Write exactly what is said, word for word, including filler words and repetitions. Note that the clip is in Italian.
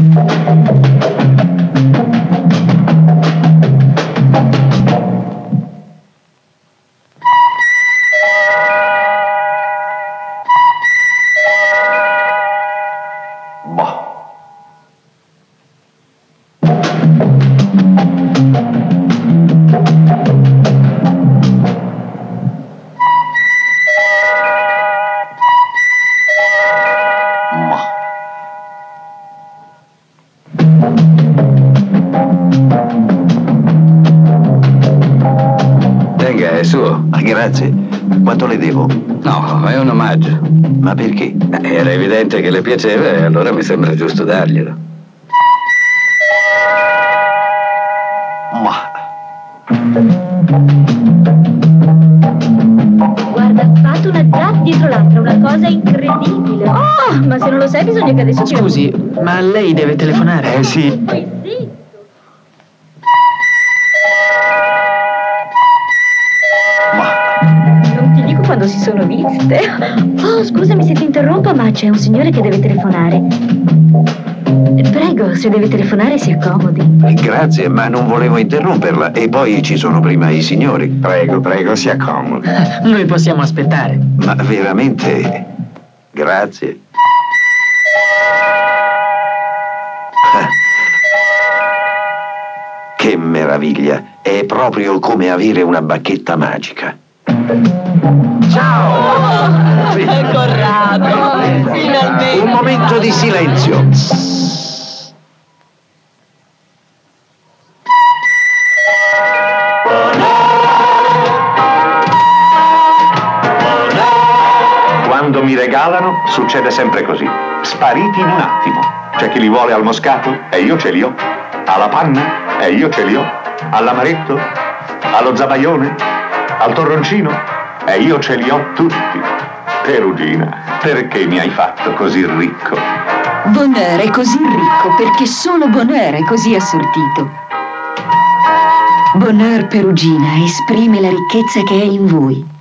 Venga, è suo. Grazie. Quanto le devo? No, è un omaggio. Ma perché? Era evidente che le piaceva e allora mi sembra giusto darglielo. Ma... Guarda, fate una già dietro l'altra, una cosa incredibile. Oh, ma se non lo sai bisogna che adesso ti... Scusi, ma lei deve telefonare? Eh sì. Poi sì. Non ti dico quando si sono viste. Oh, scusami se ti interrompo, ma c'è un signore che deve telefonare. Prego, se deve telefonare si accomodi. Grazie, ma non volevo interromperla. E poi ci sono prima i signori. Prego, prego, si accomodi. Noi possiamo aspettare. Ma veramente... Grazie. Che meraviglia! È proprio come avere una bacchetta magica. Ciao! Oh, Corrado! Finalmente! Un momento di silenzio. Quando mi regalano succede sempre così, spariti in un attimo. C'è chi li vuole al moscato e io ce li ho, alla panna e io ce li ho, all'amaretto, allo zabaione, al torroncino e io ce li ho tutti. Perugina, perché mi hai fatto così ricco? Bonheur è così ricco perché solo Bonheur è così assortito. Bonheur Perugina esprime la ricchezza che è in voi.